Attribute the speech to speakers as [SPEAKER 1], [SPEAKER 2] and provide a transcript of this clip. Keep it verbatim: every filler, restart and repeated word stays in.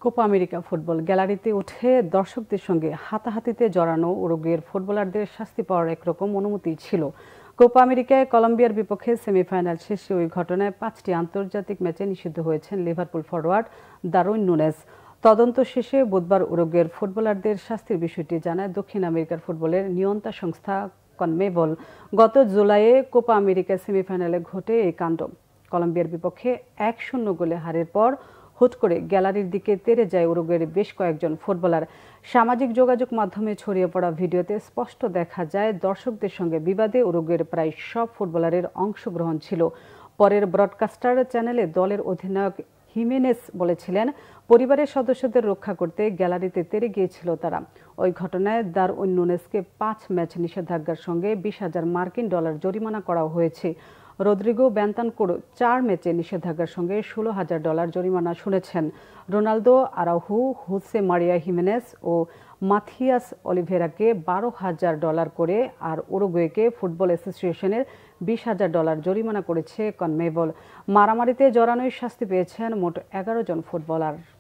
[SPEAKER 1] Copa America football গ্যালারিতে উঠে দর্শকদের সঙ্গে হাতাহাতিতে জড়ানো উরুগুয়ের ফুটবলারদের শাস্তি পাওয়ার একরকম অনুমতি ছিল। কোপা আমেরিকায় কলম্বিয়ার বিপক্ষে সেমিফাইনাল শেষে ওই ঘটনায় পাঁচটি আন্তর্জাতিক ম্যাচে নিষিদ্ধ হয়েছেন লিভারপুল ফরোয়ার্ড দারউইন নুনেজ। তদন্ত শেষে বুধবার উরুগুয়ের ফুটবলারদের শাস্তির বিষয়টি জানায় দক্ষিণ আমেরিকার ফুটবলের নিয়ন্ত্রণ সংস্থা কনমেবল। গত জুলাইয়ে কোপা আমেরিকা সেমিফাইনালে ঘটে এই কাণ্ড। কলম্বিয়ার বিপক্ষে এক শূন্য গোলে হারের পর হুট করে গ্যালারির দিকে তেড়ে যায় উরুগুয়ের বেশ কয়েকজন ফুটবলার। সামাজিক যোগাযোগ মাধ্যমে ছড়িয়ে পড়া ভিডিওতে স্পষ্ট দেখা যায় দর্শকদের সঙ্গে বিবাদে উরুগুয়ের প্রায় সব ফুটবলারের অংশগ্রহণ ছিল। পরের ব্রডকাস্টার চ্যানেলে দলের অধিনায়ক হিমেনেস বলেছিলেন, পরিবারের সদস্যদের রক্ষা করতে গ্যালারিতে তেড়ে গিয়েছিল তারা। ওই ঘটনায় দারউইন নুনেজকে পাঁচ ম্যাচ নিষেধাজ্ঞার সঙ্গে বিশ হাজার মার্কিন ডলার জরিমানা করা হয়েছে। রদ্রিগো বেন্তানকুর চার ম্যাচে নিষেধাজ্ঞার সঙ্গে ষোলো হাজার ডলার জরিমানা শুনেছেন। Ronaldo, Araujo, Jose Maria Gimenez ও মাথিয়াস অলিভেরাকে বারো হাজার ডলার করে আর উরুগুয়েকে ফুটবল অ্যাসোসিয়েশনের বিশ হাজার ডলার জরিমানা করেছে কনমেবল। মারামারিতে জড়ানোয় শাস্তি পেয়েছেন মোট এগারো জন ফুটবলার।